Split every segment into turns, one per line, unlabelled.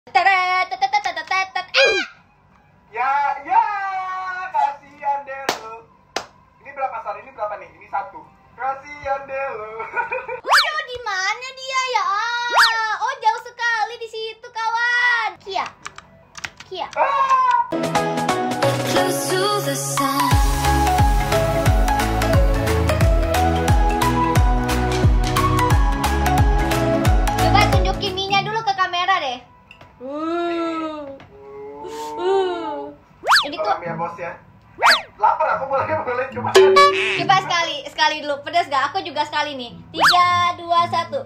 Ya, kasihan deh lu. Ini berapa Sar? Ini berapa nih? Ini 1. Kasihan deh lu.
Waduh, di mana dia ya? Oh, jauh sekali di situ, kawan. Kia.
Close to the sun.
Coba tunjukin Minya dulu ke kamera deh. Ini tuh
Salam ya bos ya. Lapar aku boleh coba.
coba sekali dulu. Pedas gak? Aku juga sekali nih. 3, 2, 1.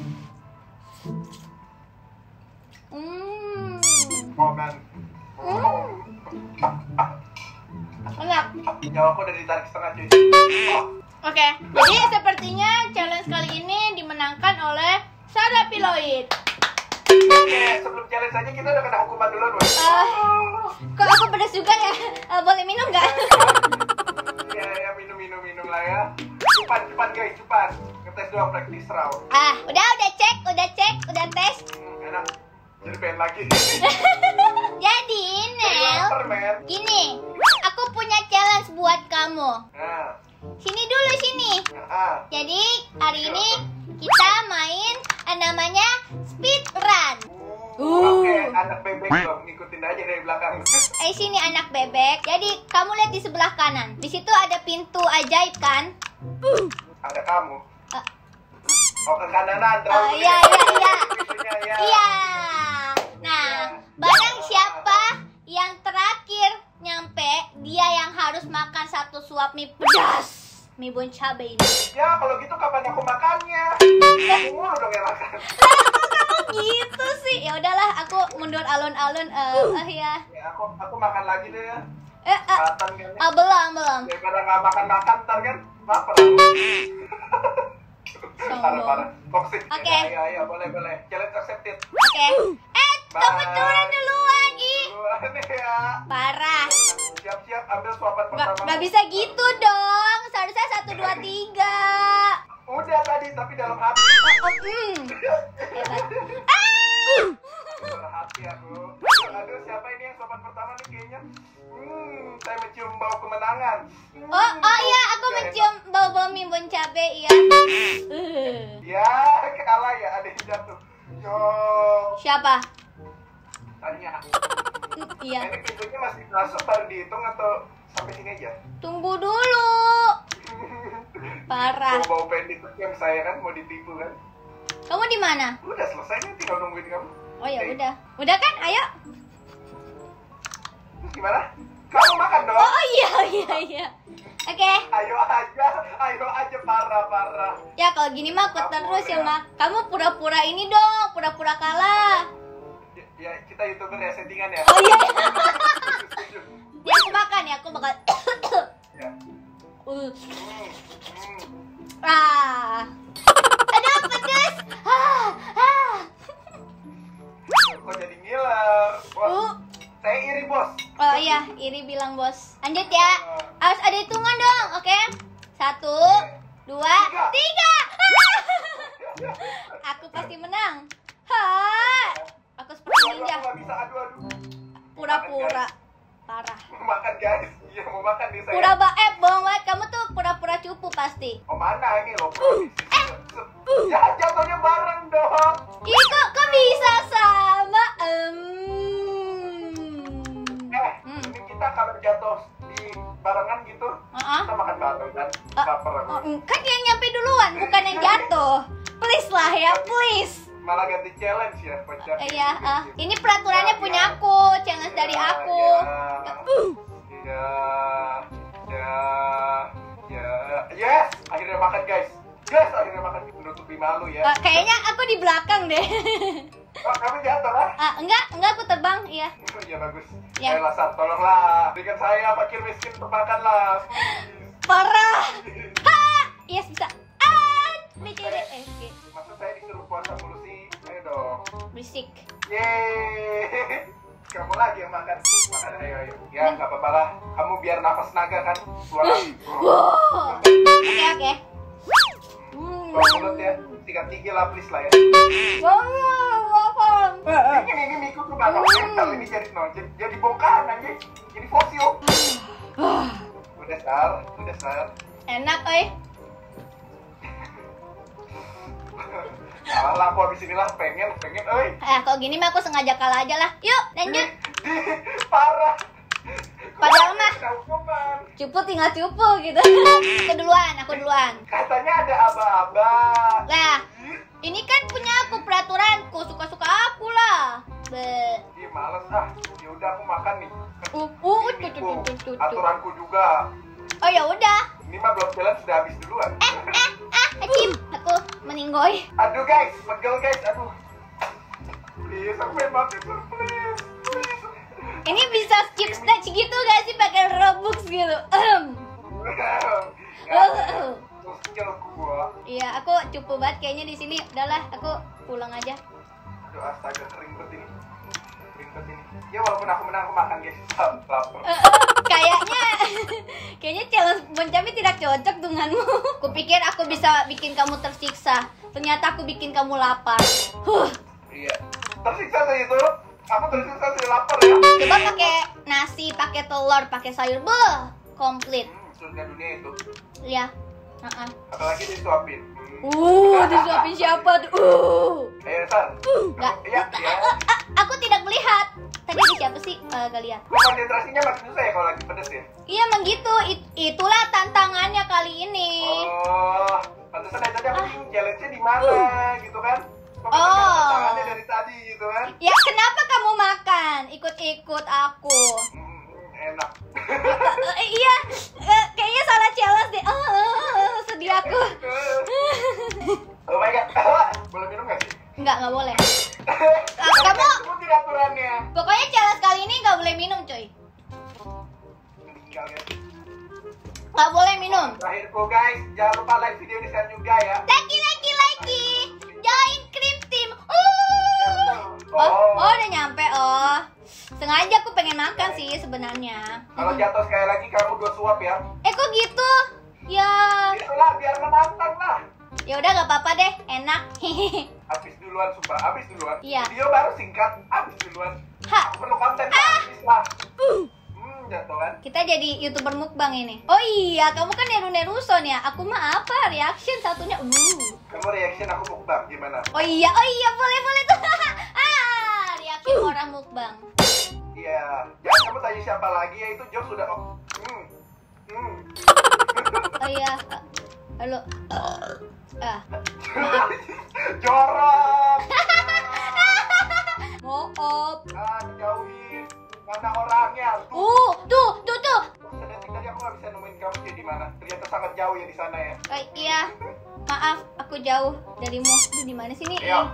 Komen.
Enak.
Nyawa aku udah ditarik setengah cuy.
Oke, jadi sepertinya challenge kali ini dimenangkan oleh Sarah Piloid.
Oke, sebelum challenge aja kita udah kena hukuman dulu bos.
Kok aku pedas juga ya? Boleh minum nggak?
Ya minum lah ya. Cepat guys, cepat. Ngetes doang practice round.
Udah cek, udah tes.
Enak. Jadi pengen lagi.
Jadi, Nel,
Lapar men.
gini, aku punya challenge buat kamu.
Nah,
Sini dulu, sini. Jadi, hari ini kita main namanya speed run.
Oke, anak bebek dong, ngikutin aja dari belakang.
Sini anak bebek. Jadi, kamu lihat di sebelah kanan. Di situ ada pintu ajaib kan?
Ada kamu. Oh, ke kananan dong.
Iya.
Pintunya, ya.
Iya. Nah, barang siapa yang terakhir nyampe, dia yang harus makan 1 suap mie pedas. Mie bon cabe ini.
Ya, kalau gitu kapan aku makannya? Kamu mulu dong yang makan.
Gitu sih. Ya udahlah, aku mundur alun-alun ya.
Ya, aku makan lagi deh ya. Kelihatan kan ya.
Belum.
Daripada nggak makan ntar kan lapar. Parah. Toxic.
Oke.
Ya, boleh. Challenge accepted.
Oke. Kamu
Bye.
turun duluan, ih.
Duluan nih ya.
Parah.
Siap-siap ambil suapan pertama.
Nggak bisa gitu dong. Seharusnya 1, 2, 3.
Udah tadi, tapi dalam hati.
Hebat.
Berhati aku. Aduh, siapa ini yang sopan pertama nih kayaknya? Saya mencium bau kemenangan.
Oh iya, aku mencium bau-bau mie bon cabe, iya.
Ya, kalah ya, ada yang jatuh. Yo.
Siapa?
Tanya.
Iya.
Ini pintunya masih masuk baru dihitung atau sampai sini aja?
Tunggu dulu. Parah.
Bau pendek yang saya kan mau ditipu kan?
Kamu di mana?
Udah selesai nih, tinggal nungguin kamu.
Oh ya
Oke.
udah. Udah kan? Ayo.
Gimana? Kamu makan dong.
Oh iya. Oke.
Ayo aja parah.
Ya kalau gini mah aku terus ya, Mak. Kamu pura-pura ini dong, pura-pura kalah.
Ya, kita YouTuber ya, settingan ya.
Oh iya.
Setuju.
Ya aku makan ya, aku bakal.
Ya.
Aduh pedes.
Kok jadi ngiler? Bos, saya iri bos.
Oh iya, iri bilang bos. Lanjut ya. Harus ada hitungan dong, oke? 1, 2, 3. Aku pasti menang. Aku seperti ninja.
Aku nggak bisa, aduh.
Pura-pura. Parah.
Mau makan guys. Iya mau makan nih saya.
Bohong banget. Kamu tuh pura-pura cupu pasti.
Oh mana ini loh. Ya jatuhnya bareng dong.
Ih, kok bisa sama?
Ini kita kalau jatuh di barengan gitu, kita makan bareng kan? Lapar aku.
Kan yang nyampe duluan, bukan yang jatuh. Please lah ya, please.
Malah ganti challenge ya, pecah.
Iya, ini peraturannya punya aku, challenge dari aku.
Yes, akhirnya makan guys. Akhirnya makan, menutupi malu ya.
Kayaknya aku di belakang deh.
Oh, kamu jatuh lah?
Enggak aku terbang, iya.
Iya bagus.
Ya.
Ayolah Sat, tolonglah. Berikan saya fakir miskin untuk makan lah.
Parah. Yes bisa.
Maksud saya disuruh puasa mulu sih. Ayo dong.
Berisik.
Yeay. Kamu lagi yang makan. Makan ayo. Ya nggak apa-apa lah. Kamu biar nafas naga kan. Keluar lagi.
Oke.
Bawa mulut ya. 3 lah please lah ya.
Wow.
Ini Miku tuh bakal mental ini jadi bongkahan anjing. Jadi fosil. Udah Sar.
Enak, oi.
Salah aku habis inilah pengen, oi.
Kalau gini mah aku sengaja kalah aja lah. Yuk, lanjut.
Parah.
Padahal mah
Hukuman.
cupu tinggal cupu gitu. Aku duluan.
Katanya ada aba-aba.
Lah, ini kan punya aku peraturanku, suka-suka aku lah.
Ih, males ah. Ya udah aku makan nih.
Tuh.
Aturanku juga.
Oh ya udah.
Ini mah belum jalan sudah habis duluan.
Acim, aku meninggoy.
Aduh guys, pegel guys, aduh. Please, aku pengen mati please.
Ini bisa skip stage gitu gak sih pakai Robux gitu?
Skill gua.
Iya, aku cupu banget kayaknya di sini. Udahlah, aku pulang aja.
Aduh, astaga, kering banget ini. Ya walaupun aku menang, aku makan guys. Lapar.
Kayaknya challenge Boncabi tidak cocok denganmu. Kupikir aku bisa bikin kamu tersiksa. Ternyata aku bikin kamu lapar.
Iya. Tersiksa saya itu. Aku tersiksa saya lapar ya.
Coba pakai nasi, pakai telur, pakai sayur. Komplit.
Surga dunia itu.
Iya.
Apalagi disuapin.
Disuapin siapa tuh?
Ayo, Sar.
Enggak.
Iya.
Aku tidak melihat. Tadi di siapa sih? Gak lihat.
Konsentrasinya makin susah ya kalau lagi pedes ya?
Iya, emang gitu. Itulah tantangannya kali ini.
Oh, pantesan aja aku bingung challenge-nya di mana gitu kan? Kok tantangannya dari tadi gitu kan?
Ya, kenapa kamu makan? Ikut-ikut aku.
Enak.
Iya, kayaknya salah challenge deh. Sedih aku.
Oh my god, boleh minum gak sih?
Enggak boleh.
Kamu ikutin aturannya.
Pokoknya challenge kali ini nggak boleh minum, coy.
Meninggal guys.
Nggak boleh minum.
Terakhirku guys, jangan lupa like video ini share juga ya.
Lagi. Join Cream Team. Oh, udah nyampe. Sengaja aku pengen makan sih sebenarnya.
Kalau jatuh sekali lagi kamu 2 suap ya.
Kok gitu? Ya.
Itulah biar menantang lah.
Ya udah nggak apa-apa deh, enak.
Habis duluan, sumpah, habis duluan.
Iya.
Video baru singkat, habis duluan.
Ha.
Aku perlu konten habis lah. Jatuh kan?
Kita jadi YouTuber mukbang ini. Oh iya, kamu kan Neruson ya. Aku mah apa? Reaction satunya.
Kamu reaction aku mukbang gimana?
Oh iya, boleh tuh. Reaction orang mukbang.
Iya. Jangan kamu tanya siapa lagi ya, itu Jok sudah
Oh iya. Halo.
Jorok.
Maaf.
Jauhin. Mana orangnya?
Tuh.
Sedetik tadi aku nggak bisa nemuin kamu dia di mana. Ternyata sangat jauh ya di sana ya.
Iya. Maaf, aku jauh darimu. Di mana sih nih?
Ayo.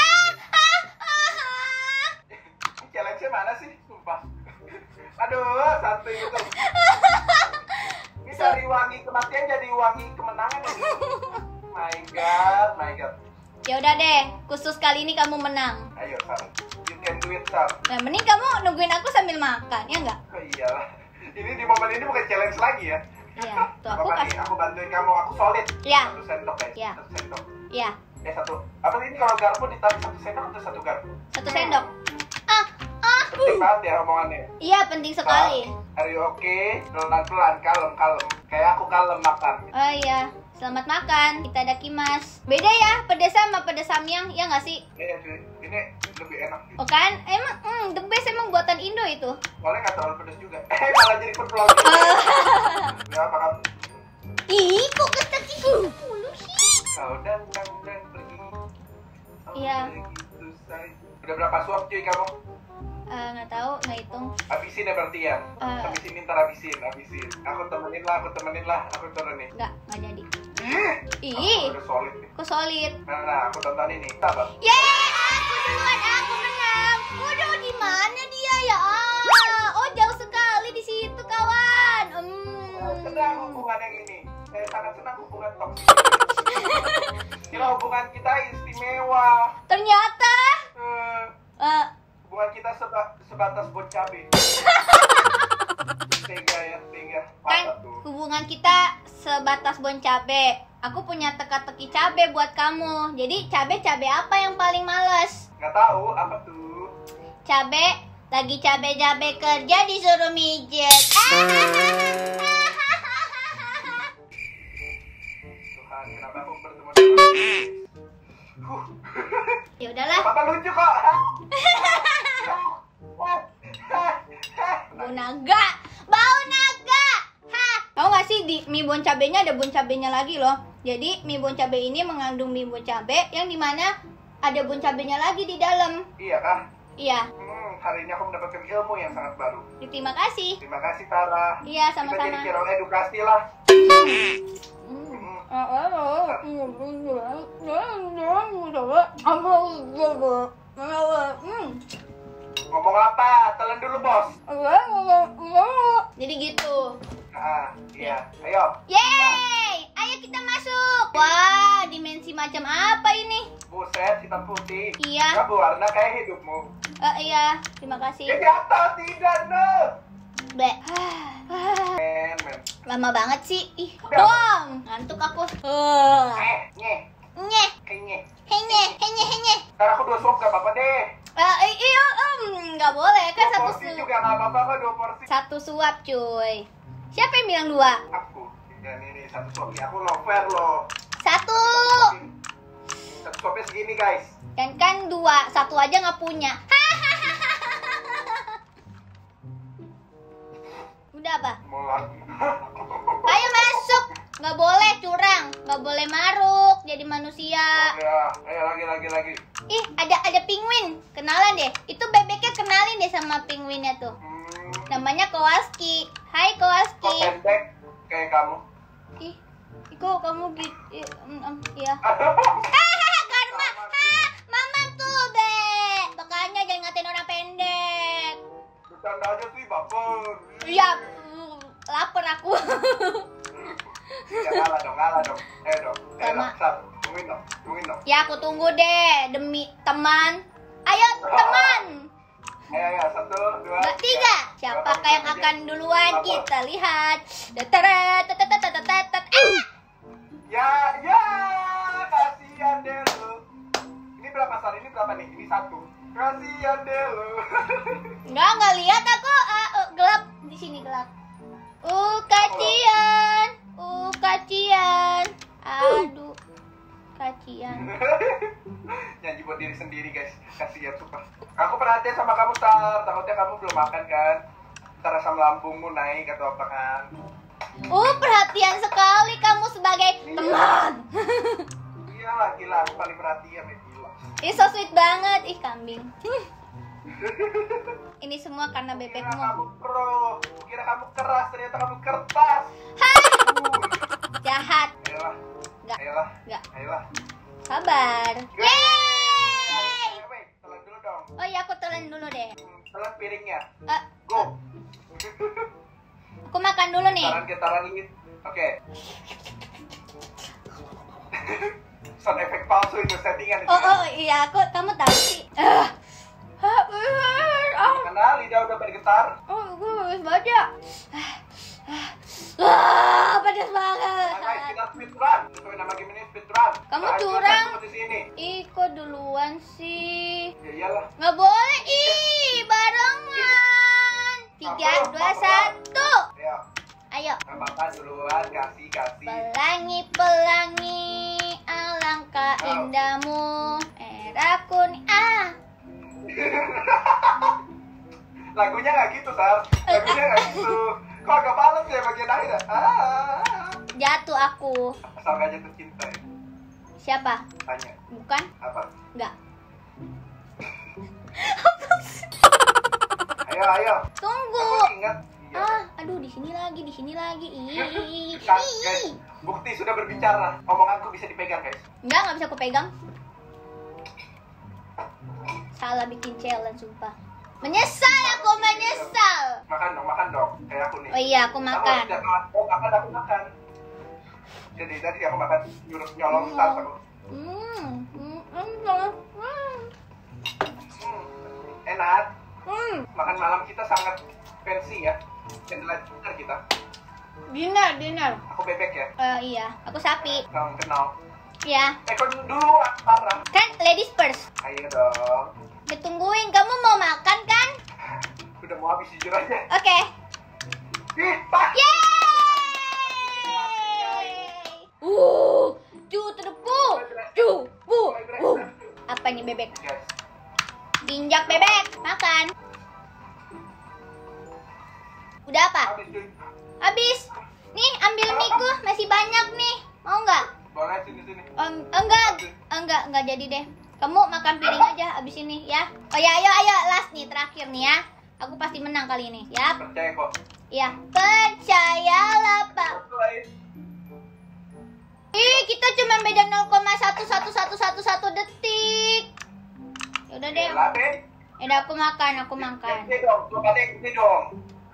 Ini challenge-nya mana sih? Sumpah. Aduh, santai gitu. Ini dari wangi kematian jadi wangi kemenangan ya. My god.
Ya udah deh, khusus kali ini kamu menang.
Ayo, Sar. You can do it, Sar.
Nah, mending kamu nungguin aku sambil makan, ya enggak?
Oh iyalah. Ini di momen ini bukan challenge lagi ya.
Iya, tuh aku
Apa nih?
kasih.
Aku bantuin kamu, aku solid.
Iya.
1 sendok guys.
Iya.
1 sendok.
Iya,
Satu. Apa ini kalau garpu ditarik 1 sendok atau 1 garpu?
1 sendok.
Penting banget ya omongannya.
Iya, penting sekali.
Are you okay? Pelan-pelan, kalem. Kayak aku kalem makan.
Oh iya, selamat makan. Kita dakimas. Beda ya, pedas sama pedas samyang, ya nggak sih?
Ini lebih enak.
Oh kan? Emang the best emang buatan Indo itu.
Soalnya nggak terlalu pedas juga. Malah jadi food vlogger. Ya, apa kamu?
Ih, kok ketakiku mulu sih?
Kau datang dan pergi.
Iya.
Begitu saja. Udah berapa suap cuy kamu?
Nggak tahu, nggak hitung.
Habisin ya berarti ya? Habisin, ntar habisin. Aku temenin lah, aku turunin.
Nggak jadi.
Ih, udah solid nih.
Kok solid?
Nah, aku tontonin nih. Sabar.
Yeay, aku duluan, aku menang. Waduh, di mana dia ya? Oh, jauh sekali di situ, kawan.
Senang hubungan yang ini. Saya sangat senang hubungan toksik. Kira hubungan kita istimewa.
Ternyata
Hubungan kita sebatas bot cabe. Tega.
kan
Mantap tuh.
hubungan kita sebatas bon cabe. Aku punya teka-teki cabe buat kamu. Jadi cabe apa yang paling males?
Nggak tahu apa tuh.
cabe lagi cabe-cabe kerja disuruh mijet.
Tuhan, kenapa aku bertemu dengan
Ya udahlah.
Papa lucu kok.
Bau naga. Bau naga. Hah. Tahu gak sih di mie bon cabenya ada bon cabenya lagi loh. Jadi mie bon cabe ini mengandung mie bon cabe yang dimana ada bon cabenya lagi di dalam.
Iya kah?
Iya.
Hari ini aku mendapatkan ilmu yang sangat baru.
Terima kasih.
Terima kasih Tara.
Iya,
Kita jadi
sama-sama.
channel edukasi lah. Ngomong apa? Telan dulu bos.
Jadi gitu.
Iya. Ayo.
Yeay! Ayo kita masuk. Wah, dimensi macam apa ini?
Buset, hitam putih.
Iya.
Gak berwarna kayak hidupmu.
Iya, terima kasih.
Ya jatuh tidak no.
Bleh.
Men.
Lama banget sih. Ih,
Udah.
Bom, ngantuk aku.
Nye.
Nyeh,
Kenye.
henye.
Ntar aku 2 suap gak apa-apa deh.
Iya, nggak boleh kan
2
satu
porsi
suap.
juga gak apa-apa kok 2 porsi.
Satu suap, cuy. Siapa yang bilang 2?
Aku. Ya ini 1 suap nih. Aku lover loh.
1.
1 suapnya segini guys.
Kan 2, 1 aja nggak punya. Udah apa?
Mau lagi.
Ayo masuk. Nggak boleh curang, nggak boleh maruk jadi manusia.
Ya, ayo lagi.
Ih, ada penguin. Kenalan deh. Itu bebeknya kenalin deh sama penguinnya tuh. Namanya Kowalski. Hai
Kok
Kowalski.
pendek kayak kamu?
Ih, kok kamu gitu? Iya. Karma. Mama tuh, Be. Makanya jangan ngatain orang pendek.
Bercanda aja sih, baper.
Iya, lapar aku.
Ya ngalah dong. Ayo dong.
Sama.
Satu. Tungguin dong.
Ya, aku tunggu deh demi teman. Ayo, teman.
Ayo, 1, 2,
3. Siapakah yang akan duluan? Kita lihat.
Ya, kasihan deh lu. Ini berapa Sar? Ini berapa nih? Ini 1. Kasihan deh lu.
Enggak lihat aku. Gelap di sini gelap. Kacian. Aduh. Kacian.
Nyanyi buat diri sendiri guys. Kasihan super. Aku perhatian sama kamu Sar. Takutnya kamu belum makan kan. Ntar asam lambungmu naik atau apa kan.
Perhatian sekali kamu sebagai teman.
Iyalah, gila. Aku paling perhatian ya, gila.
Ih, so sweet banget. Ih, kambing. Ini semua karena
Kira
bebekmu.
kamu pro. Kira kamu keras. Ternyata kamu kertas.
Jahat.
Ayolah.
Enggak. Sabar. Yeay.
Wait, telan dulu dong.
Oh iya, aku telan dulu deh.
Telan piringnya.
Eh,
Go.
Aku makan dulu nih.
Getaran ini. Oke. Sound efek palsu itu settingan itu.
Oh iya, kamu tahu sih.
Karena lidah udah bergetar.
Gue bagus baca. Pedas banget.
Guys, kita speedrun. Sesuai nama game ini speedrun.
Kamu
Nah,
curang.
di sini.
Ih, kok duluan sih?
Ya iyalah.
Nggak boleh, barengan. 3, 2, 1.
Ayo.
Ayo.
Makan duluan, kasih.
Pelangi, alangkah indahmu. Merah kuning.
Lagunya nggak gitu, Sar. Lagunya nggak gitu. Kok agak males ya bagian akhir?
Jatuh aku.
Asal nggak jatuh cinta ya.
Siapa?
Tanya.
Bukan?
Apa?
Enggak.
Ayo.
Tunggu.
Aku ingat. Iya.
Aduh, di sini lagi.
Guys, bukti sudah berbicara. Omonganku bisa dipegang, guys.
Nggak bisa aku pegang. Salah bikin challenge, sumpah. Menyesal.
Makan dong. Kayak aku nih.
Oh iya, aku makan.
Aku makan. Jadi tadi aku makan nyolong start aku. Enak. Makan malam kita sangat fancy ya. Candlelight dinner kita.
Dinner.
Aku bebek ya.
Iya, aku sapi.
Kamu kenal.
Ya.
Kau dulu parah.
Kan ladies first.
Ayo dong.
Ditungguin. Kamu mau makan kan?
Udah mau habis jujur aja.
Oke.
Ih, Pak.
Yeay. Cu terpu. Apa ini bebek?
Guys,
Diinjak bebek. Makan. Udah apa?
habis cuy.
Habis. Nih, ambil mie-ku. Masih banyak nih. Mau nggak?
Boleh sini.
Enggak jadi deh. Kamu makan piring aja abis ini ya. Oh ya, ayo last nih terakhir nih ya. Aku pasti menang kali ini ya.
Percaya kok.
Ya, percayalah Pak.
Betul.
Ih, kita cuma beda 0,11111 detik. Yaudah deh.
Lah, Ben.
Yaudah aku makan.
Ini dong, coba deh ini dong.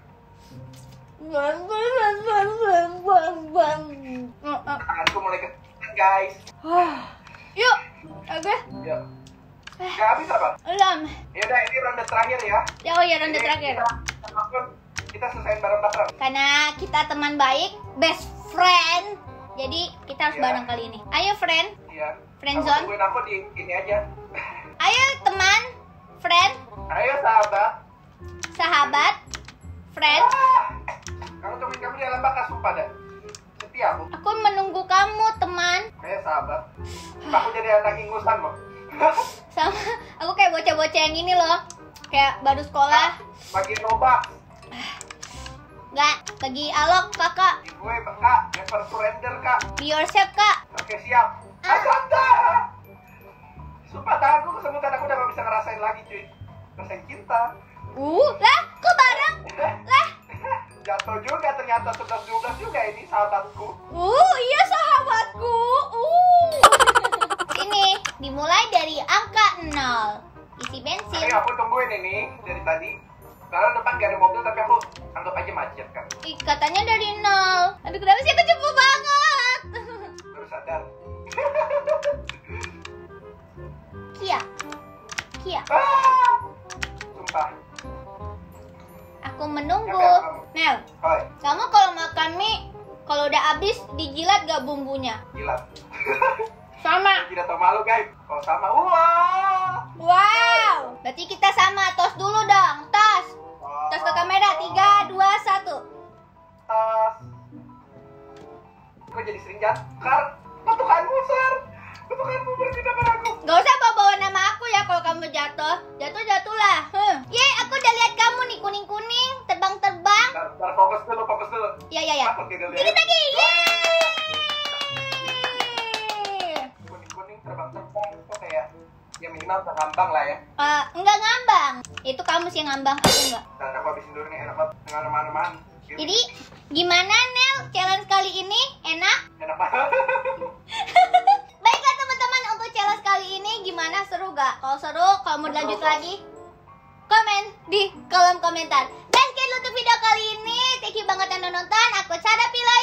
Tanganku mulai ketekan, guys.
Yuk, oke.
Yuk. Gak habis apa?
Belum.
Yaudah, ini ronde terakhir ya.
Ya, oh ya ronde
Ini
terakhir.
Kita selesaiin bareng-bareng.
Karena kita teman baik, best friend. Jadi kita harus
Iya.
bareng kali ini. Ayo friend.
Iya.
Friendzone.
Kamu tungguin aku di ini aja.
Ayo teman, friend,
Ayo sahabat.
sahabat, friend.
Kamu tungguin kamu di alam bakal sumpah dah. Setia aku.
Aku menunggu kamu teman.
Ayo sahabat. Aku jadi anak ingusan loh.
Sama aku kayak bocah-bocah yang ini loh. Kayak baru sekolah.
Bagi Nobak.
Nggak, lagi alok kakak.
Di gue kak, never surrender kak.
Be yourself kak.
Oke siap. Asanta. Sumpah tanganku kesemutan, aku udah gak bisa ngerasain lagi cuy. Ngerasain cinta.
Lah, kok bareng? Lah.
Jatuh juga ternyata 11-12 juga ini sahabatku.
Iya sahabatku. Sini, dimulai dari angka 0. Isi bensin.
Oke, aku tungguin ini dari tadi. Karena depan gak ada mobil tapi aku anggap aja macet kan.
Ih, katanya dari 0. Aduh, kenapa sih aku cepu banget?
Baru sadar.
Kia.
Sumpah.
Aku menunggu.
Ya, kamu.
Nel,
Hai,
kamu kalau makan mie, kalau udah habis dijilat gak bumbunya?
gila.
Sama.
Tidak tahu malu guys. Kalau sama, wah.
Wow. Berarti kita sama. Tos dulu dong. Tos. Tos ke kamera. 3, 2, 1.
Tas. Kok jadi sering jatuh? Petukanmu, Sar. Petukanmu berpindah padaku.
Gak usah bawa nama aku ya kalau kamu jatuh. Jatuhlah. Yeay, aku udah lihat kamu nih kuning-kuning, terbang-terbang.
Ntar fokus dulu.
Ya.
Takut tidak lihat.
Dikit lagi. Yeay.
Kuning-kuning terbang-terbang itu kayak ya minimal ngambang lah ya.
Enggak ngambang. Itu kamu sih yang ngambang, aku enggak.
Dan aku habisin dulu nih, enak banget dengan remahan-remahan.
Jadi, gimana Nel? Challenge kali ini enak?
Enak banget.
Baiklah teman-teman, untuk challenge kali ini gimana? Seru gak? Kalau seru, kalau mau lanjut lagi, komen di kolom komentar. Dan sekian untuk video kali ini. Thank you banget yang udah nonton. Aku Sarah Pila